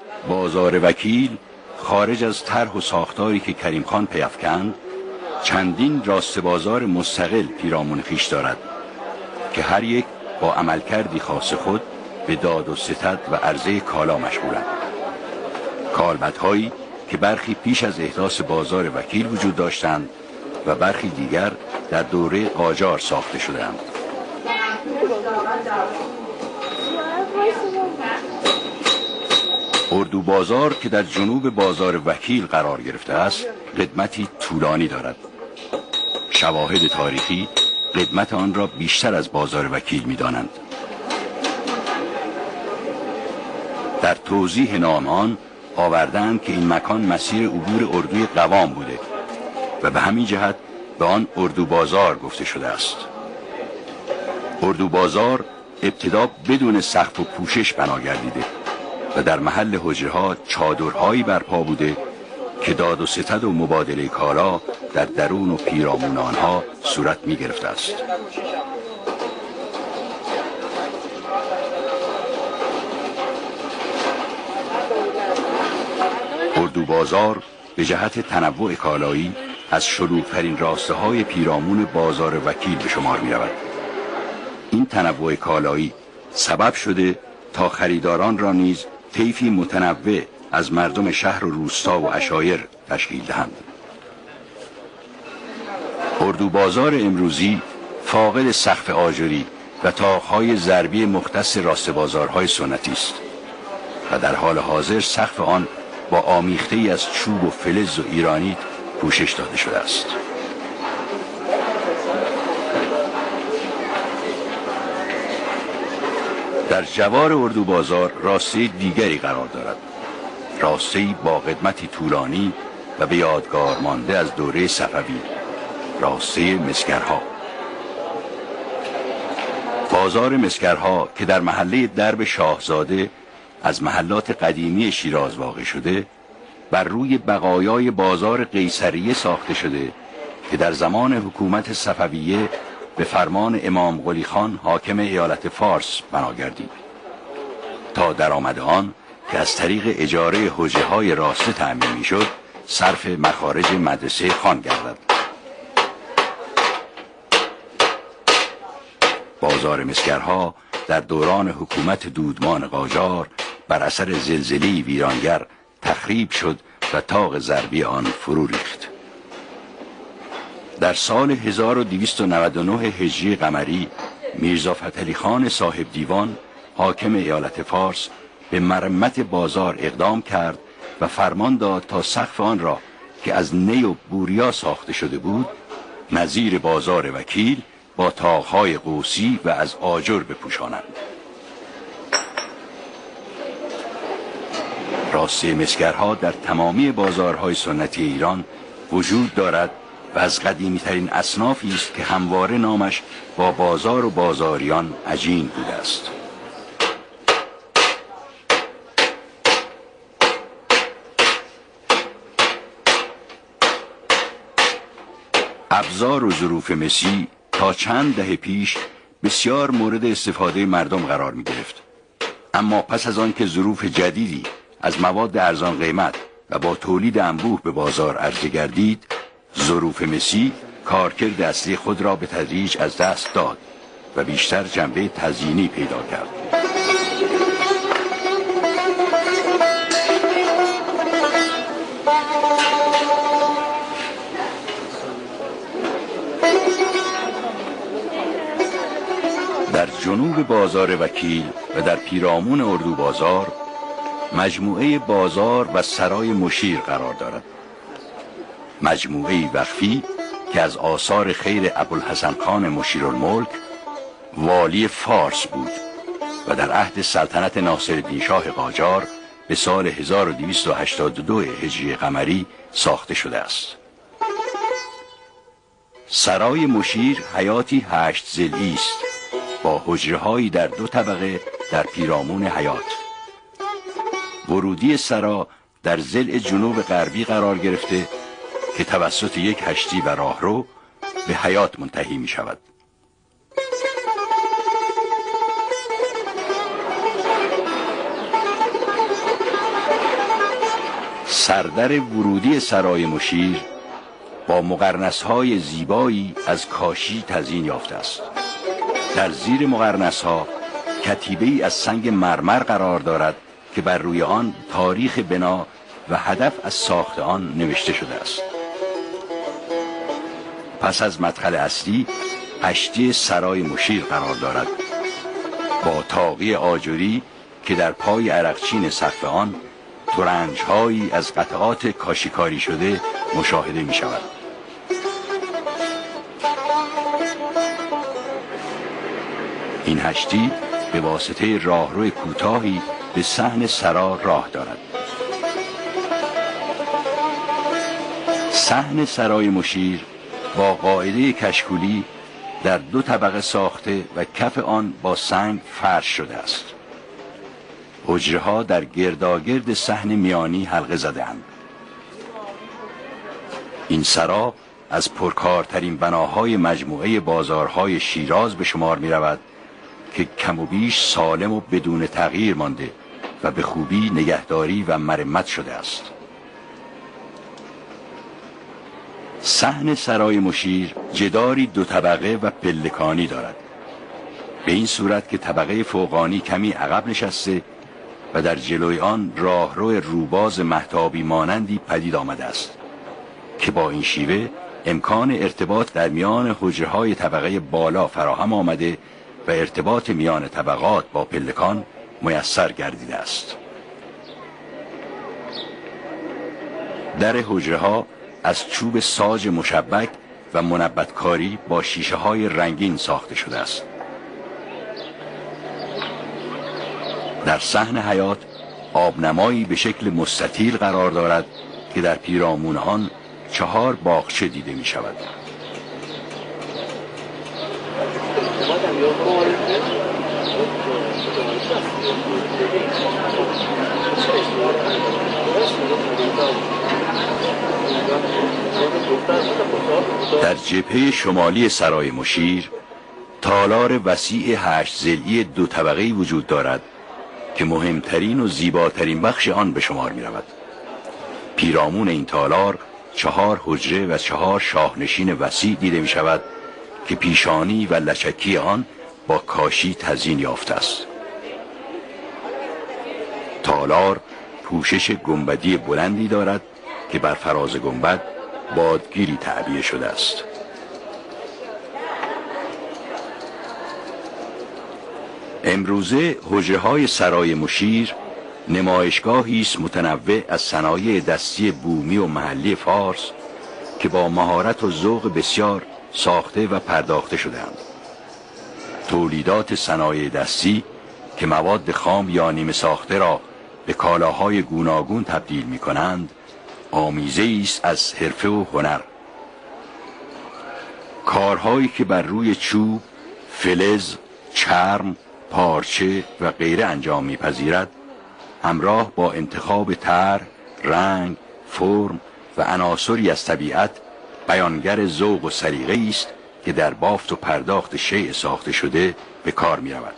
بازار وکیل خارج از طرح و ساختاری که کریم خان پیافکند چندین راست بازار مستقل پیرامون خویش دارد که هر یک با عملکردی خاص خود به داد و ستد و عرضه کالا مشغولند. کالبدهایی که برخی پیش از احداث بازار وکیل وجود داشتند و برخی دیگر در دوره قاجار ساخته شدند. اردو بازار که در جنوب بازار وکیل قرار گرفته است قدمتی طولانی دارد. شواهد تاریخی قدمت آن را بیشتر از بازار وکیل می دانند. در توضیح نام آن آوردند که این مکان مسیر عبور اردوی قوام بوده و به همین جهت به آن اردو بازار گفته شده است. اردو بازار ابتدا بدون سقف و پوشش بنا گردیده و در محل حجرها چادرهایی برپا بوده که داد و ستد و مبادله کالا در درون و پیرامون آنها صورت می گرفته است. اردو بازار به جهت تنوع کالایی از شلوغ‌ترین راسته‌های پیرامون بازار وکیل به شمار می رود. این تنوع کالایی سبب شده تا خریداران را نیز طیفی متنوع از مردم شهر و روستا و عشایر تشکیل دهند. اردو بازار امروزی فاقد سقف آجری و طاق‌های ضربی مختص راست بازارهای سنتی است و در حال حاضر سقف آن با آمیخته‌ای از چوب و فلز و ایرانیت پوشش داده شده است. در جوار اردو بازار راسته دیگری قرار دارد. راسته‌ای با قدمتی طولانی و به یادگار مانده از دوره صفوی، راسته مسگرها. بازار مسگرها که در محله درب شاهزاده از محلات قدیمی شیراز واقع شده، بر روی بقایای بازار قیصریه ساخته شده که در زمان حکومت صفویه به فرمان امام قلی خان حاکم ایالت فارس بنا گردید تا درآمد آن که از طریق اجاره حجره‌های راسته تأمین می‌شد صرف مخارج مدرسه خان گردد. بازار مسگرها در دوران حکومت دودمان قاجار بر اثر زلزله ویرانگر تخریب شد و طاق ضربی آن فرو ریخت. در سال 1299 هجری قمری میرزا فتحعلی خان صاحب دیوان حاکم ایالت فارس به مرمت بازار اقدام کرد و فرمان داد تا سقف آن را که از نی و بوریا ساخته شده بود نظیر بازار وکیل با طاق‌های قوسی و از آجر بپوشانند. راسته مسگرها در تمامی بازارهای سنتی ایران وجود دارد و از قدیمی ترین اصنافی است که همواره نامش با بازار و بازاریان عجین بوده است. ابزار و ظروف مسی تا چند دهه پیش بسیار مورد استفاده مردم قرار می گرفت. اما پس از آن که ظروف جدیدی از مواد ارزان قیمت و با تولید انبوه به بازار عرضه گردید، ظروف مسی کارکرد اصلی خود را به تدریج از دست داد و بیشتر جنبه تزیینی پیدا کرد. در جنوب بازار وکیل و در پیرامون اردو بازار مجموعه بازار و سرای مشیر قرار دارد. مجموعه وقفی که از آثار خیر ابوالحسن خان مشیرالملک والی فارس بود و در عهد سلطنت ناصرالدین شاه قاجار به سال 1282 هجری قمری ساخته شده است. سرای مشیر حیاتی 8 ضلعی است با حجره‌هایی در 2 طبقه در پیرامون حیاط. ورودی سرا در ضلع جنوب غربی قرار گرفته که توسط یک هشتی و راهرو به حیاط منتهی می شود. سردر ورودی سرای مشیر با مقرنس‌های زیبایی از کاشی تزیین یافته است. در زیر مقرنس‌ها کتیبه‌ای از سنگ مرمر قرار دارد که بر روی آن تاریخ بنا و هدف از ساخت آن نوشته شده است. پس از مدخل اصلی اشتی سرای مشیر قرار دارد با طاقی آجری که در پای عرقچین سقف آن ترنج‌هایی از قطعات کاشیکاری شده مشاهده می شود. این هشتی به واسطه راهرو کوتاهی به صحن سرا راه دارد. صحن سرای مشیر با قاعده کشکولی در 2 طبقه ساخته و کف آن با سنگ فرش شده است. حجره‌ها در گرداگرد صحن میانی حلقه زده‌اند. این سرا از پرکارترین بناهای مجموعه بازارهای شیراز به شمار می رود که کم و بیش سالم و بدون تغییر مانده و به خوبی نگهداری و مرمت شده است. صحن سرای مشیر جداری 2 طبقه و پلکانی دارد، به این صورت که طبقه فوقانی کمی عقب نشسته و در جلوی آن راهرو روباز مهتابی مانندی پدید آمده است که با این شیوه امکان ارتباط در میان حجره‌های طبقه بالا فراهم آمده و ارتباط میان طبقات با پلکان میسر گردیده است. در حجره‌ها از چوب ساج مشبک و منبتکاری با شیشه‌های رنگین ساخته شده است. در صحن حیاط آبنمایی به شکل مستطیل قرار دارد که در پیرامون آن 4 باغچه دیده می شود. در جبهه شمالی سرای مشیر تالار وسیع 8 ضلعی 2 طبقه‌ای وجود دارد که مهمترین و زیباترین بخش آن به شمار می رود. پیرامون این تالار 4 حجره و 4 شاهنشین وسیع دیده می شود که پیشانی و لچکی آن با کاشی تزیین یافته است. تالار پوشش گنبدی بلندی دارد که بر فراز گنبد بادگیری تعبیه شده است. امروزه حجره‌های سرای مشیر نمایشگاهی است متنوع از صنایع دستی بومی و محلی فارس که با مهارت و ذوق بسیار ساخته و پرداخته شده‌اند. تولیدات صنایع دستی که مواد خام یا نیمه ساخته را به کالاهای گوناگون تبدیل می‌کنند، آمیزه‌ای است از حرفه و هنر. کارهایی که بر روی چوب، فلز، چرم، پارچه و غیره انجام می‌پذیرد، همراه با انتخاب طرح، رنگ، فرم و عناصری از طبیعت بیانگر ذوق و سلیقه‌ای است که در بافت و پرداخت شیء ساخته شده به کار می‌رود.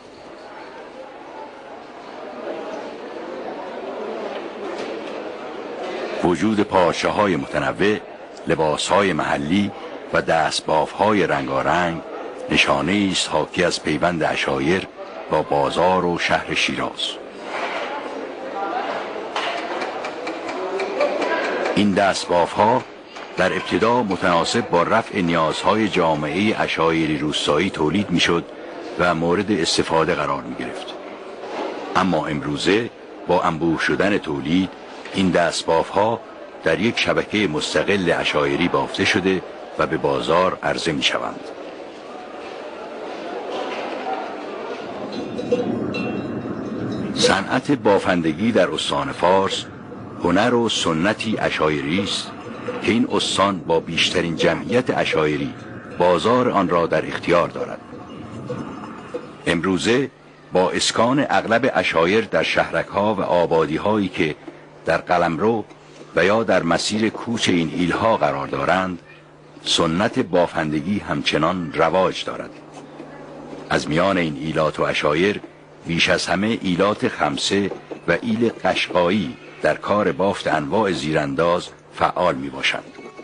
وجود پارچه‌های متنوع، لباس‌های محلی و دستباف‌های رنگارنگ نشانه‌ای است حاکی از پیوند عشایر با بازار و شهر شیراز. این دستباف‌ها در ابتدا متناسب با رفع نیازهای جامعه عشایری روستایی تولید می‌شد و مورد استفاده قرار می‌گرفت. اما امروزه با انبوه شدن تولید این دستباف‌ها در یک شبکه مستقل عشایری بافته شده و به بازار عرضه می‌شوند. صنعت بافندگی در استان فارس هنر و سنتی عشایری است که این استان با بیشترین جمعیت عشایری بازار آن را در اختیار دارد. امروزه با اسکان اغلب عشایر در شهرک‌ها و آبادی‌هایی که در قلمرو و یا در مسیر کوچ این ایلها قرار دارند، سنت بافندگی همچنان رواج دارد. از میان این ایلات و عشایر بیش از همه ایلات خمسه و ایل قشقایی در کار بافت انواع زیرانداز فعال می باشند.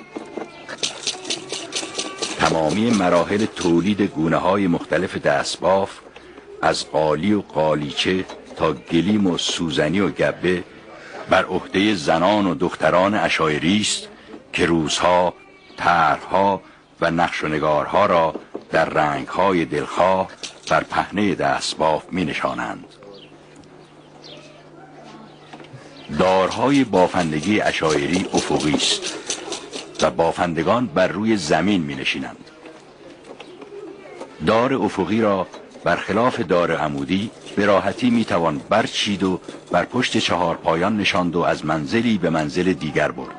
تمامی مراحل تولید گونه‌های مختلف دستباف از قالی و قالیچه تا گلیم و سوزنی و گبه بر عهده زنان و دختران عشایری است که روزها، طرح‌ها و نقش و نگارها را در رنگ‌های دلخواه بر پهنه دستباف می‌نشانند. دارهای بافندگی عشایری افقی است و بافندگان بر روی زمین می‌نشینند. دار افقی را برخلاف دار عمودی به راحتی میتوان برچید و بر پشت چهار پایان نشاند و از منزلی به منزل دیگر برد.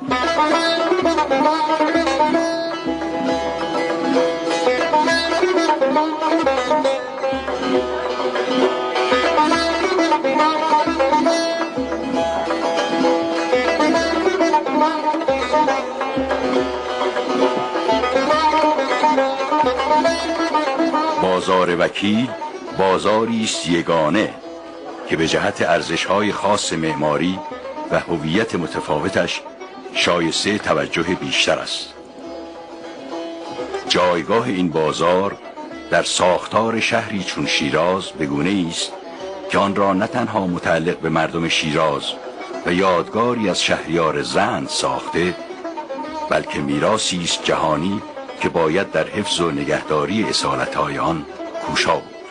بازار وکیل بازاری است یگانه که به جهت ارزش‌های خاص معماری و هویت متفاوتش شایسته توجه بیشتر است. جایگاه این بازار در ساختار شهری چون شیراز به گونه‌ای است که آن را نه تنها متعلق به مردم شیراز و یادگاری از شهریار زند ساخته، بلکه میراثی است جهانی که باید در حفظ و نگهداری اصالت‌های آن کوشا بود.